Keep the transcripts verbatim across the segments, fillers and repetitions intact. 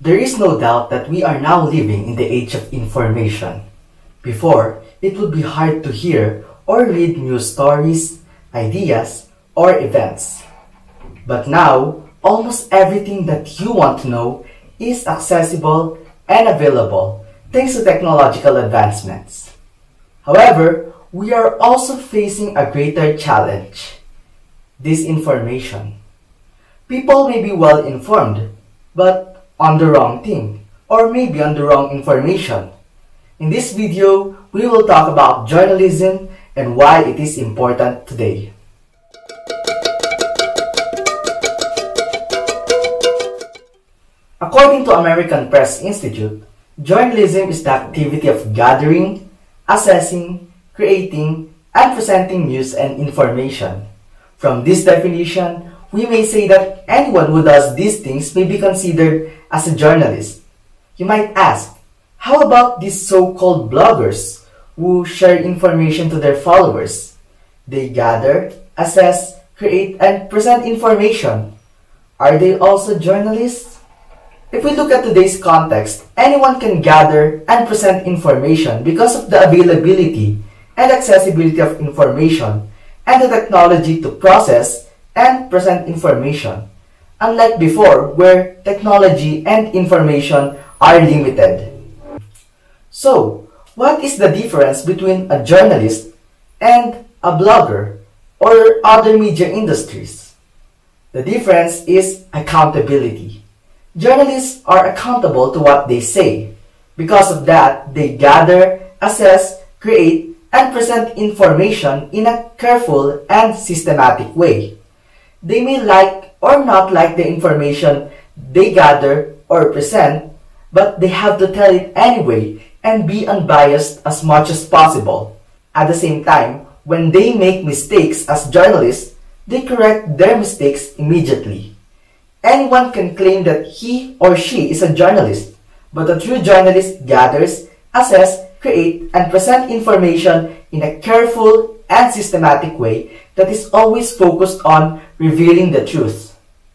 There is no doubt that we are now living in the age of information. Before, it would be hard to hear or read news stories, ideas, or events. But now, almost everything that you want to know is accessible and available thanks to technological advancements. However, we are also facing a greater challenge: disinformation. People may be well informed, but on the wrong thing, or maybe on the wrong information. In this video, we will talk about journalism and why it is important today. According to American Press Institute, journalism is the activity of gathering, assessing, creating, and presenting news and information. From this definition, we may say that anyone who does these things may be considered as a journalist. You might ask, how about these so-called bloggers who share information to their followers? They gather, assess, create, and present information. Are they also journalists? If we look at today's context, anyone can gather and present information because of the availability and accessibility of information and the technology to process and present information, unlike before where technology and information are limited. So, what is the difference between a journalist and a blogger or other media industries? The difference is accountability. Journalists are accountable to what they say. Because of that, they gather, assess, create, and present information in a careful and systematic way. They may like or not like the information they gather or present, but they have to tell it anyway and be unbiased as much as possible. At the same time, when they make mistakes as journalists, they correct their mistakes immediately. Anyone can claim that he or she is a journalist, but a true journalist gathers, assess, create, and present information in a careful and systematic way that is always focused on revealing the truth.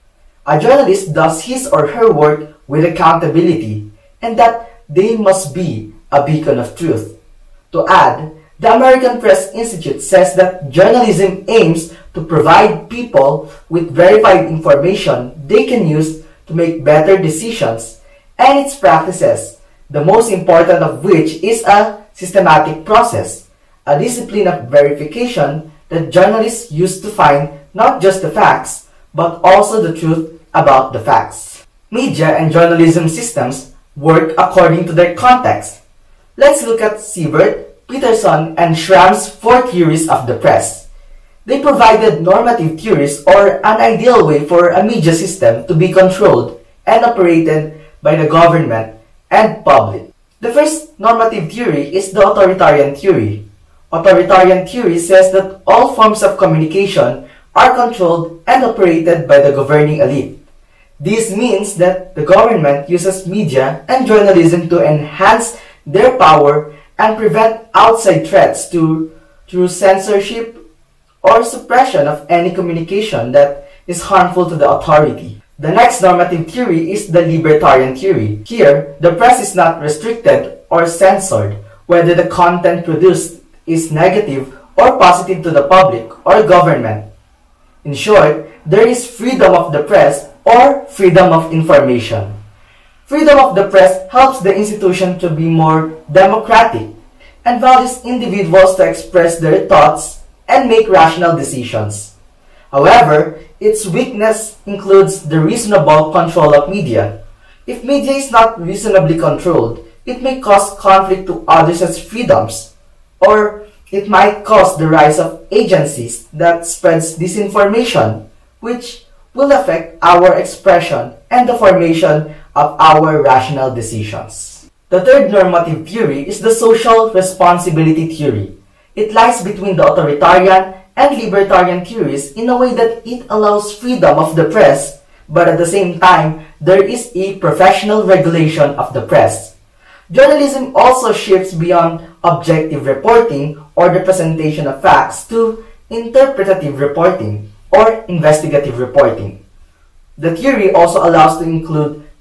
A journalist does his or her work with accountability, and that they must be a beacon of truth. To add, the American Press Institute says that journalism aims to provide people with verified information they can use to make better decisions, and its practices, the most important of which is a systematic process, a discipline of verification that journalists use to find not just the facts, but also the truth about the facts. Media and journalism systems work according to their context. Let's look at Siebert, Peterson, and Schramm's four theories of the press. They provided normative theories or an ideal way for a media system to be controlled and operated by the government and public. The first normative theory is the authoritarian theory. Authoritarian theory says that all forms of communication are controlled and operated by the governing elite. This means that the government uses media and journalism to enhance their power and prevent outside threats to, through censorship or suppression of any communication that is harmful to the authority. The next normative theory is the libertarian theory. Here, the press is not restricted or censored, whether the content produced is negative or positive to the public or government. In short, there is freedom of the press or freedom of information. Freedom of the press helps the institution to be more democratic and values individuals to express their thoughts and make rational decisions. However, its weakness includes the reasonable control of media. If media is not reasonably controlled, it may cause conflict to others' freedoms, or it might cause the rise of agencies that spreads disinformation, which will affect our expression and the formation of our rational decisions. The third normative theory is the social responsibility theory. It lies between the authoritarian and libertarian theories in a way that it allows freedom of the press, but at the same time, there is a professional regulation of the press. Journalism also shifts beyond objective reporting or the presentation of facts to interpretative reporting or investigative reporting. The theory also allows to include the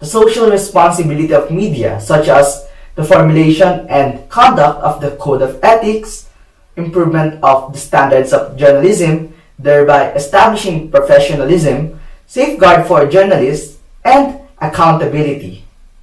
the social responsibility of media, such as the formulation and conduct of the code of ethics, improvement of the standards of journalism, thereby establishing professionalism, safeguard for journalists, and accountability.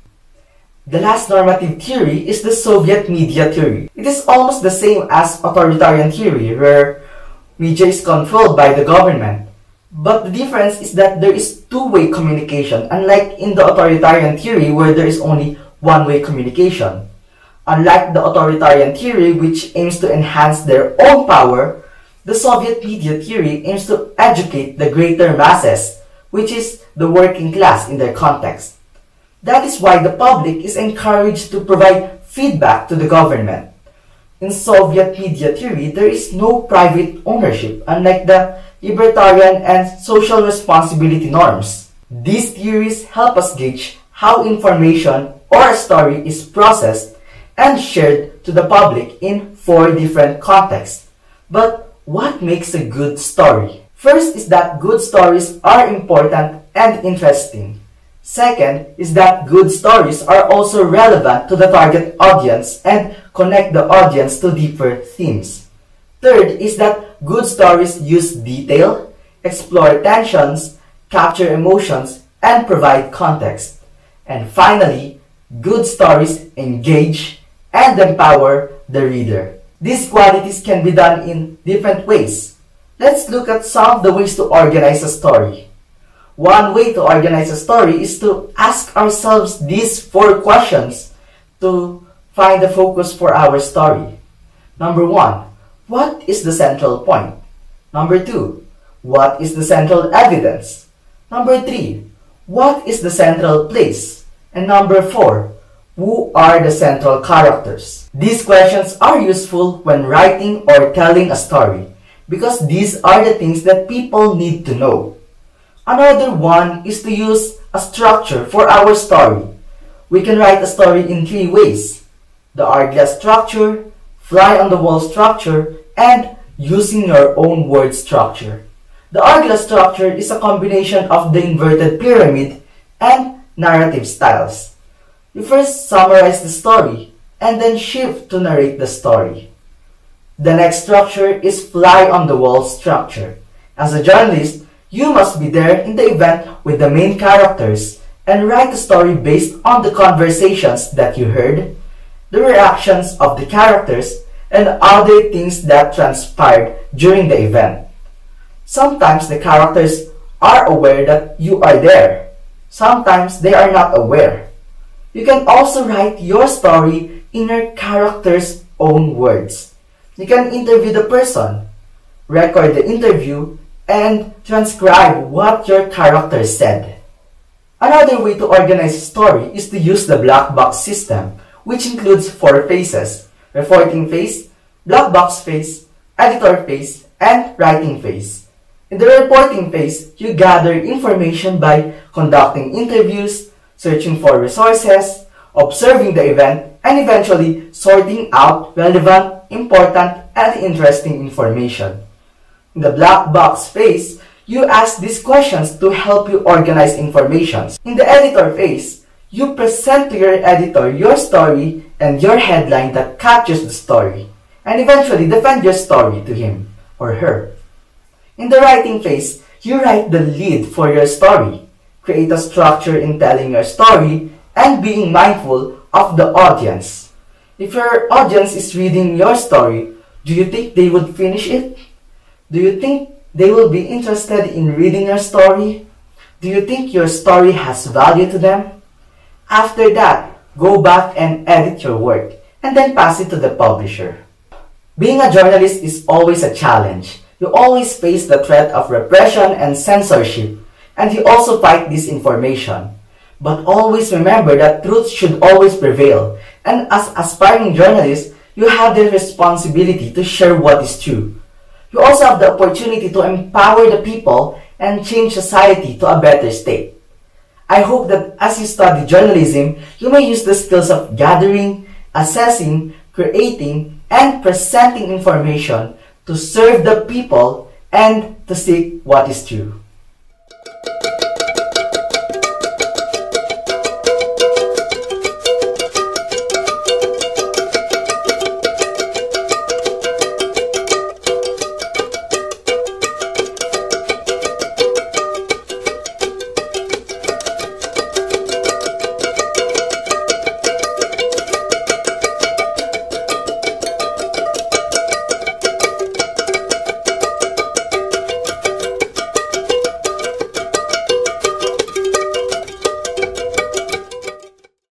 The last normative theory is the Soviet media theory. It is almost the same as authoritarian theory, where media is controlled by the government. But the difference is that there is two-way communication, unlike in the authoritarian theory where there is only one-way communication. Unlike the authoritarian theory, which aims to enhance their own power, the Soviet media theory aims to educate the greater masses, which is the working class in their context. That is why the public is encouraged to provide feedback to the government. In Soviet media theory, there is no private ownership, unlike the libertarian and social responsibility norms. These theories help us gauge how information or a story is processed and shared to the public in four different contexts. But what makes a good story? First is that good stories are important and interesting. Second is that good stories are also relevant to the target audience and connect the audience to deeper themes. Third is that good stories use detail, explore tensions, capture emotions, and provide context. And finally, good stories engage and empower the reader. These qualities can be done in different ways. Let's look at some of the ways to organize a story. One way to organize a story is to ask ourselves these four questions to find the focus for our story. Number one, what is the central point? Number two, what is the central evidence? Number three, what is the central place? And number four, who are the central characters? These questions are useful when writing or telling a story because these are the things that people need to know. Another one is to use a structure for our story. We can write a story in three ways: the hourglass structure, fly-on-the-wall structure, and using your own word structure. The hourglass structure is a combination of the inverted pyramid and narrative styles. You first summarize the story and then shift to narrate the story. The next structure is fly-on-the-wall structure. As a journalist, you must be there in the event with the main characters and write a story based on the conversations that you heard, the reactions of the characters, and other things that transpired during the event. Sometimes the characters are aware that you are there. Sometimes they are not aware. You can also write your story in your character's own words. You can interview the person, record the interview, and transcribe what your character said. Another way to organize a story is to use the black box system, which includes four phases: reporting phase, black box phase, editor phase, and writing phase. In the reporting phase, you gather information by conducting interviews, searching for resources, observing the event, and eventually sorting out relevant, important, and interesting information. In the black box phase, you ask these questions to help you organize information. In the editor phase, you present to your editor your story and your headline that captures the story, and eventually defend your story to him or her. In the writing phase, you write the lead for your story, create a structure in telling your story, and being mindful of the audience. If your audience is reading your story, do you think they would finish it? Do you think they will be interested in reading your story? Do you think your story has value to them? After that, go back and edit your work, and then pass it to the publisher. Being a journalist is always a challenge. You always face the threat of repression and censorship, and you also fight disinformation. But always remember that truth should always prevail, and as aspiring journalists, you have the responsibility to share what is true. You also have the opportunity to empower the people and change society to a better state. I hope that as you study journalism, you may use the skills of gathering, assessing, creating, and presenting information to serve the people and to seek what is true.